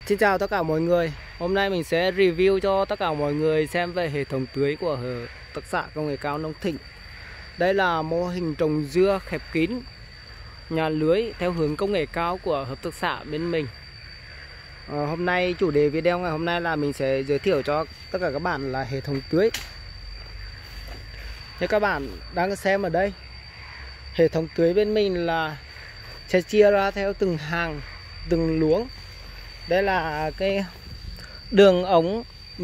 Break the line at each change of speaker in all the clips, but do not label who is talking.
Xin chào tất cả mọi người. Hôm nay mình sẽ review cho tất cả mọi người xem về hệ thống tưới của hợp tác xã công nghệ cao Nông Thịnh. Đây là mô hình trồng dưa khép kín nhà lưới theo hướng công nghệ cao của hợp tác xã bên mình. Hôm nay chủ đề video ngày hôm nay là mình sẽ giới thiệu cho tất cả các bạn là hệ thống tưới. Như các bạn đang xem ở đây, hệ thống tưới bên mình là sẽ chia ra theo từng hàng, từng luống. Đây là cái đường ống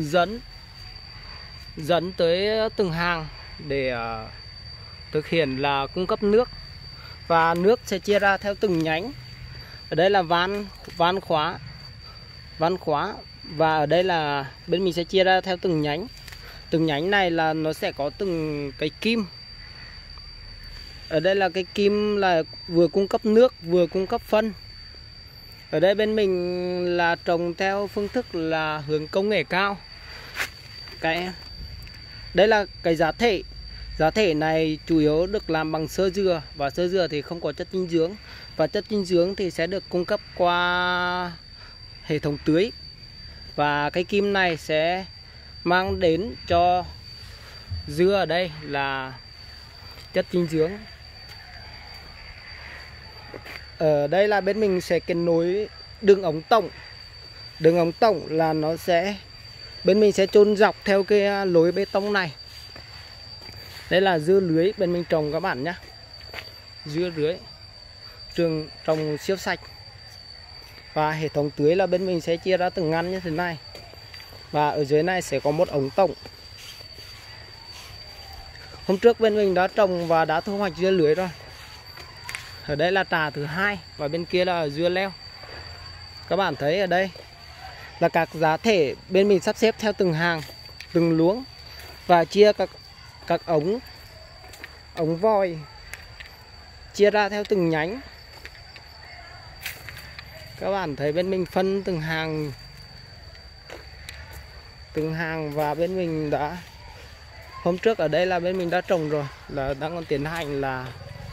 dẫn tới từng hàng để thực hiện là cung cấp nước, và nước sẽ chia ra theo từng nhánh. Ở đây là van khóa, và ở đây là bên mình sẽ chia ra theo từng nhánh. Từng nhánh này là nó sẽ có từng cái kim. Ở đây là cái kim là vừa cung cấp nước vừa cung cấp phân. Ở đây bên mình là trồng theo phương thức là hướng công nghệ cao. Đây là cái giá thể. Giá thể này chủ yếu được làm bằng xơ dừa, và xơ dừa thì không có chất dinh dưỡng, và chất dinh dưỡng thì sẽ được cung cấp qua hệ thống tưới. Và cái kim này sẽ mang đến cho dưa ở đây là chất dinh dưỡng. Ở đây là bên mình sẽ kết nối đường ống tổng. Đường ống tổng là nó sẽ bên mình sẽ chôn dọc theo cái lối bê tông này. Đây là dưa lưới bên mình trồng các bạn nhé. Dưa lưới trường trồng siêu sạch. Và hệ thống tưới là bên mình sẽ chia ra từng ngăn như thế này. Và ở dưới này sẽ có một ống tổng. Hôm trước bên mình đã trồng và đã thu hoạch dưa lưới rồi. Ở đây là trà thứ hai, và bên kia là dưa leo. Các bạn thấy ở đây là các giá thể bên mình sắp xếp theo từng hàng, từng luống, và chia các ống vòi chia ra theo từng nhánh. Các bạn thấy bên mình phân từng hàng, và bên mình đã hôm trước ở đây là bên mình đã trồng rồi, là đang còn tiến hành là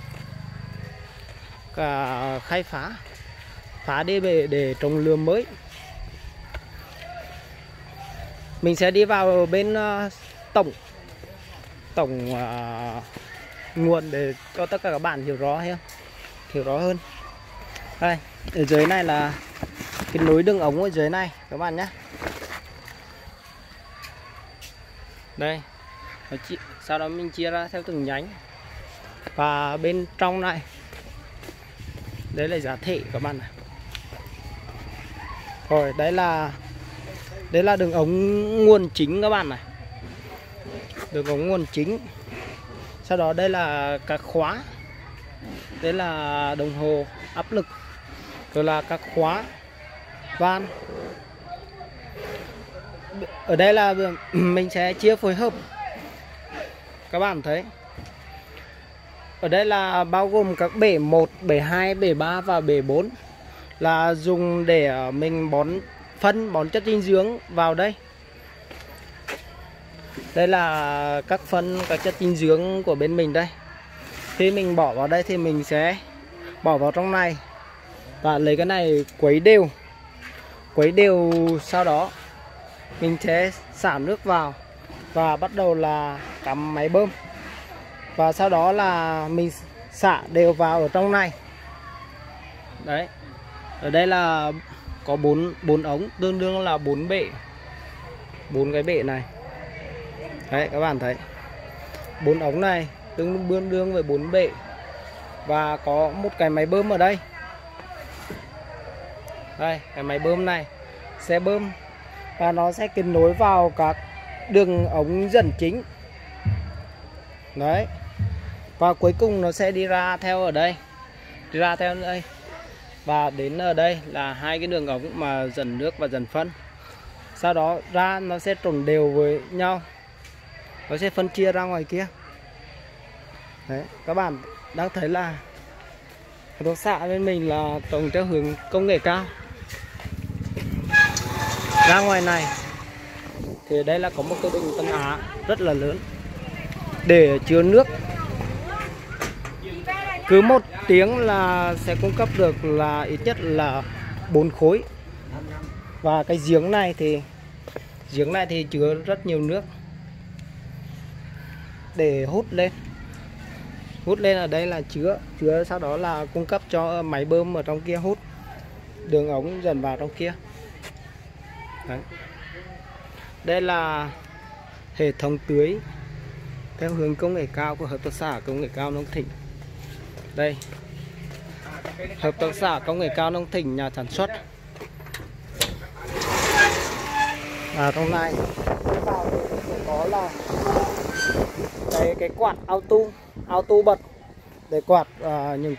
cả khai phá đê bể để trồng lúa mới. Mình sẽ đi vào bên tổng nguồn để cho tất cả các bạn hiểu rõ hơn. Đây, ở dưới này là cái nối đường ống ở dưới này các bạn nhé. Đây, sau đó mình chia ra theo từng nhánh. Và bên trong này, đấy là giá thể các bạn này. Rồi đấy là đường ống nguồn chính các bạn này. Đường ống nguồn chính. Sau đó đây là các khóa. Đây là đồng hồ áp lực. Rồi là các khóa van. Ở đây là mình sẽ chia phối hợp. Các bạn thấy ở đây là bao gồm các bể 1, bể 2, bể 3 và bể 4, là dùng để mình bón chất dinh dưỡng vào đây. Đây là các chất dinh dưỡng của bên mình đây. Khi mình bỏ vào đây thì mình sẽ bỏ vào trong này và lấy cái này quấy đều, sau đó mình sẽ xả nước vào và bắt đầu là cắm máy bơm. Và sau đó là mình xả đều vào ở trong này. Đấy. Ở đây là có 4 ống, tương đương là 4 bể. 4 cái bể này. Đấy, các bạn thấy. 4 ống này tương đương với 4 bể. Và có một cái máy bơm ở đây. Đây, cái máy bơm này sẽ bơm và nó sẽ kết nối vào các đường ống dẫn chính. Đấy. Và cuối cùng nó sẽ đi ra theo ở đây. Và đến ở đây là hai cái đường ống mà dẫn nước và dẫn phân. Sau đó ra nó sẽ trộn đều với nhau. Nó sẽ phân chia ra ngoài kia. Đấy, các bạn đang thấy là hợp tác xã bên mình là trồng theo hướng công nghệ cao. Ra ngoài này thì đây là có một cái bình Tân Á rất là lớn để chứa nước. Cứ 1 tiếng là sẽ cung cấp được là ít nhất là 4 khối. Và cái giếng này thì chứa rất nhiều nước để hút lên ở đây là chứa sau đó là cung cấp cho máy bơm ở trong kia hút, đường ống dần vào trong kia. Đấy. Đây là hệ thống tưới theo hướng công nghệ cao của hợp tác xã công nghệ cao Nông Thịnh. Đây, hợp tác xã công nghệ cao Nông Thịnh nhà sản xuất. Trong này có là cái quạt auto bật để quạt những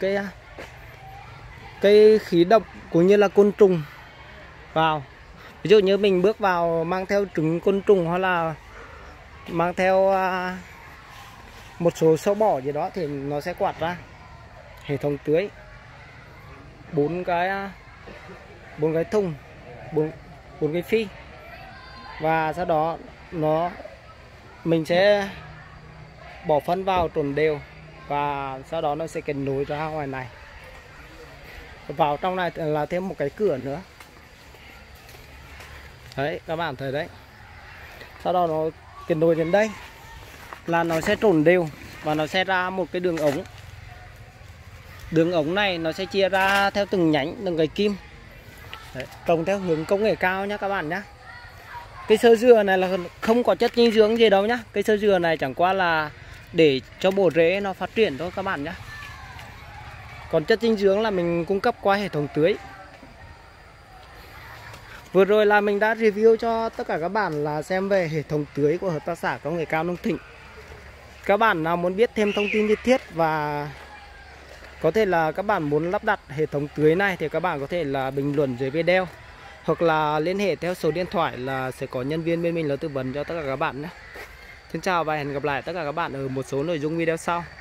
cái khí độc cũng như là côn trùng vào. Ví dụ như mình bước vào mang theo trứng côn trùng hoặc là mang theo một số sâu bọ gì đó thì nó sẽ quạt ra. Hệ thống tưới 4 cái thùng, 4 cái phi, và sau đó mình sẽ bỏ phân vào trộn đều và sau đó nó sẽ kết nối ra ngoài này. Vào trong này là thêm một cái cửa nữa. Đấy, các bạn thấy đấy. Sau đó nó kết nối đến đây là nó sẽ trộn đều và nó sẽ ra một cái đường ống. Đường ống này nó sẽ chia ra theo từng nhánh, từng cái kim. Đấy, trồng theo hướng công nghệ cao nhé các bạn nhé. Cây sơ dừa này là không có chất dinh dưỡng gì đâu nhá. Cây sơ dừa này chẳng qua là để cho bộ rễ nó phát triển thôi các bạn nhé. Còn chất dinh dưỡng là mình cung cấp qua hệ thống tưới. Vừa rồi là mình đã review cho tất cả các bạn là xem về hệ thống tưới của hợp tác xã công nghệ cao Nông Thịnh. Các bạn nào muốn biết thêm thông tin chi tiết và có thể là các bạn muốn lắp đặt hệ thống tưới này thì các bạn có thể là bình luận dưới video hoặc là liên hệ theo số điện thoại là sẽ có nhân viên bên mình là tư vấn cho tất cả các bạn nhé. Xin chào và hẹn gặp lại tất cả các bạn ở một số nội dung video sau.